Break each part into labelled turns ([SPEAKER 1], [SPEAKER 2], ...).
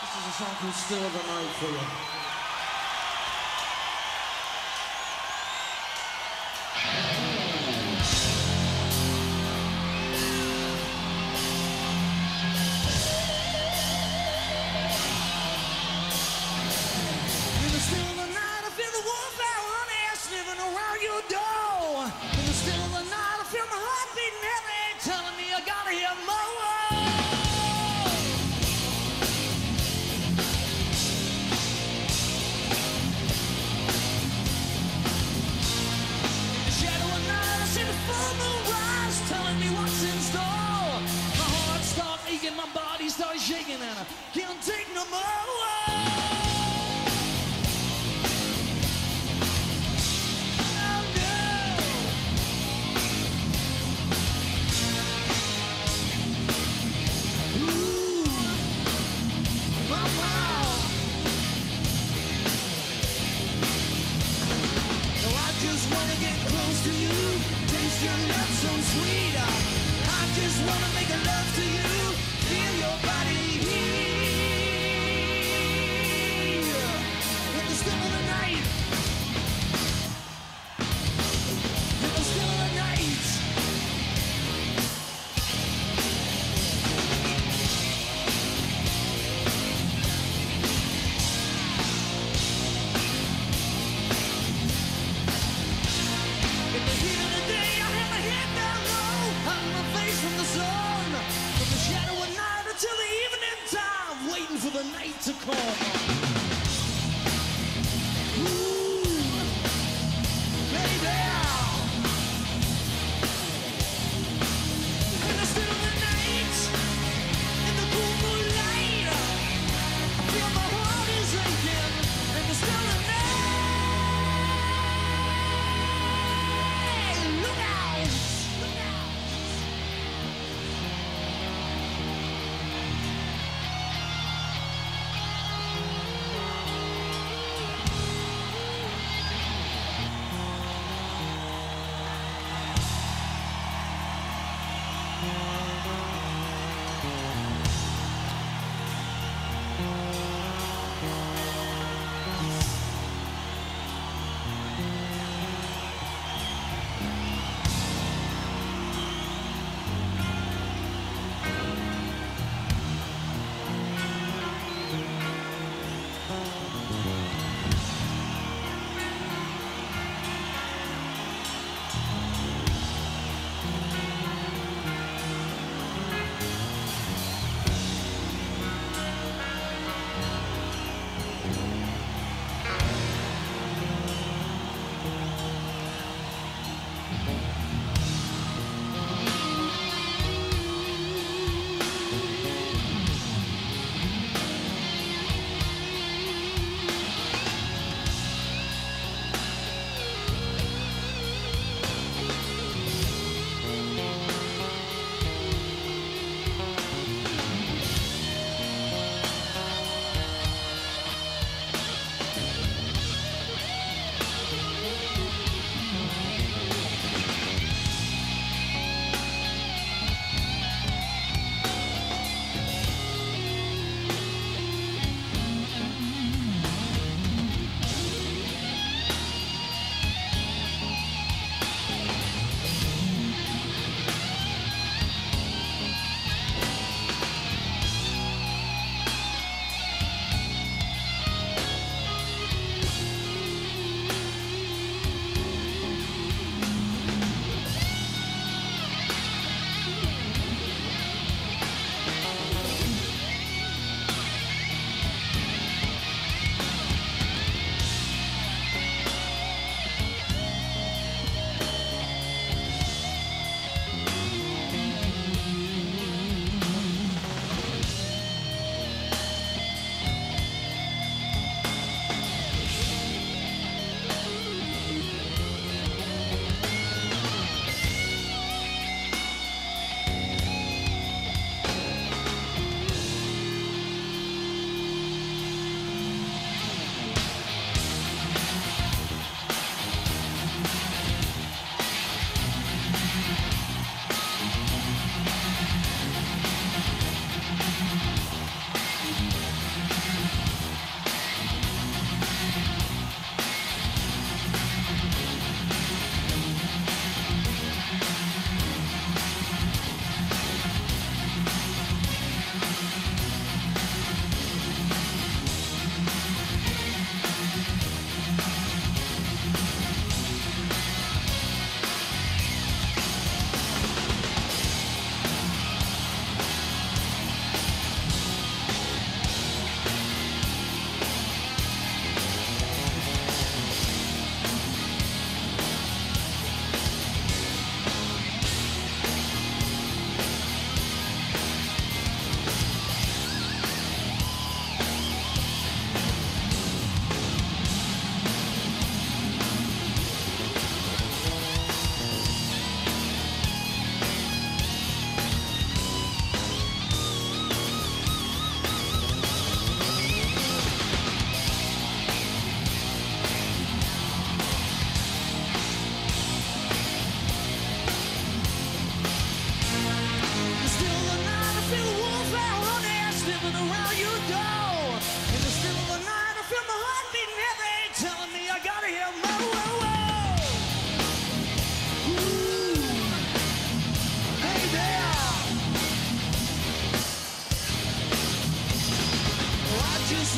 [SPEAKER 1] This is a song called Still of the Night for you. In the still of the night, I feel the wolf hound sniffing around your door. In the still of the night, I feel my heart beating heavy, telling me I gotta hear more. Full moon rise, telling me what's in store. My heart starts aching, my body starts shaking, and I can't take no more. Your love so sweet, I just wanna make a love to you, feel your body heat in the still of the night, in the still of the night. In the heat of the day, from the sun, from the shadow of night until the evening time, waiting for the night to come. Ooh, baby. In the still of the night, in the cool moonlight, I feel my heart is aching. In the still of the night, look out, look out.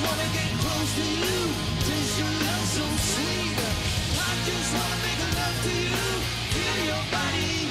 [SPEAKER 1] wanna get close to you, taste your love so sweet. I just wanna make love to you, feel your body